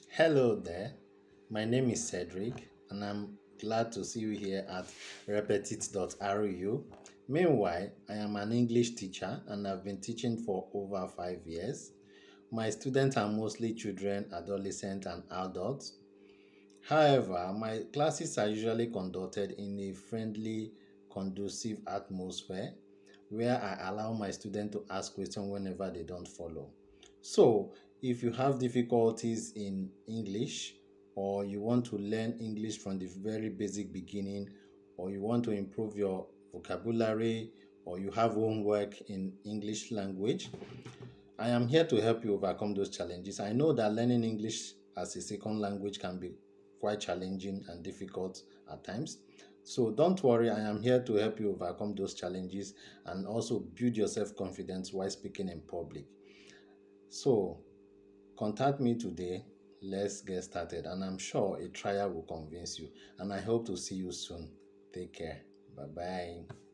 Hello there, my name is Cedric, and I'm glad to see you here at repetit.ru. Meanwhile, I am an English teacher and I've been teaching for over 5 years. My students are mostly children, adolescents, and adults. However, my classes are usually conducted in a friendly, conducive atmosphere where I allow my students to ask questions whenever they don't follow. So, if you have difficulties in English, or you want to learn English from the very basic beginning, or you want to improve your vocabulary, or you have homework in English language, I am here to help you overcome those challenges. I know that learning English as a second language can be quite challenging and difficult at times. So don't worry, I am here to help you overcome those challenges and also build your self confidence while speaking in public. So contact me today. Let's get started. And I'm sure a trial will convince you. And I hope to see you soon. Take care. Bye bye.